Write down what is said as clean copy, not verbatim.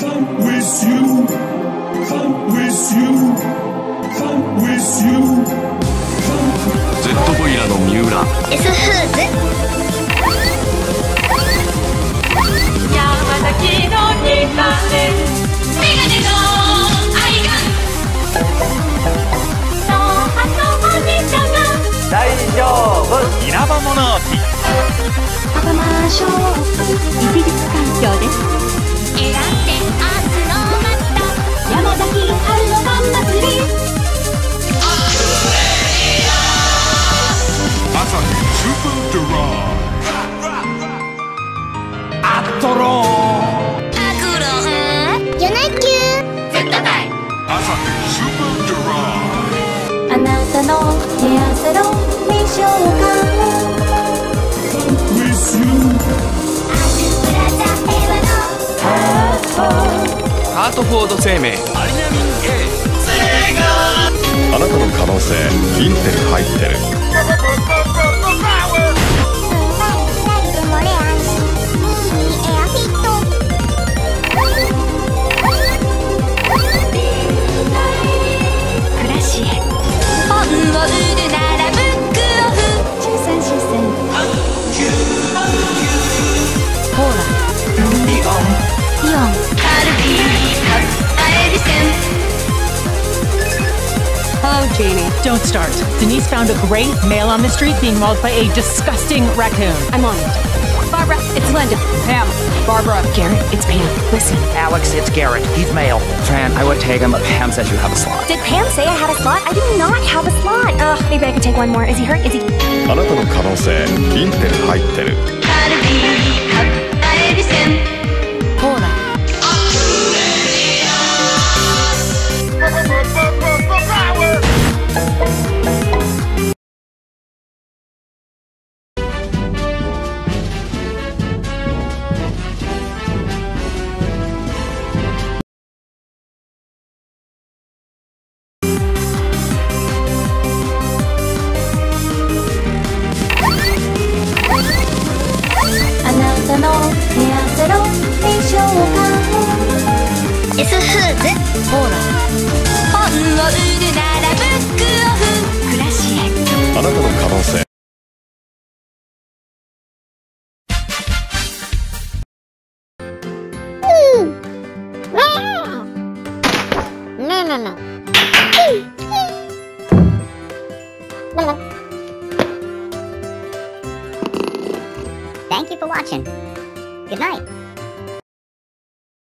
Z ボイラの三浦 S フーズ山崎の2番目メガネのアイガンそうあのお姉ちゃんが大丈夫稲葉物置パパマーショーイギリス環境です選んで明日のまた山崎春のパン祭り朝日スーパードライアトロンアクロンヨナキュー絶対朝日スーパードライあなたのヘアサロンミッションかハートフォード生命アリナミン A あなたの可能性インテル入ってる暮らしへ本を売るならブックオフ13ほらイオンカルビーアエリセン Hello, Jamie. Don't start. Denise found a great male on the street being mauled by a disgusting raccoon. I'm on it. Barbara, it's Linda. Pam. Barbara. Garrett, it's Pam. Listen. Alex, it's Garrett. He's male. Fran, I would take him, but Pam says you have a slot. Did Pam say I had a slot? I did not have a slot. Ugh, maybe I could take one more. Is he hurt? Is he? あなたの可能性インテル入ってるカルビーアエリセンほらあなたのヘアセロンミッションか S フーズほら本を売るならブックオフ暮らしへあなたの可能性 No. Thank you for watching. Good night.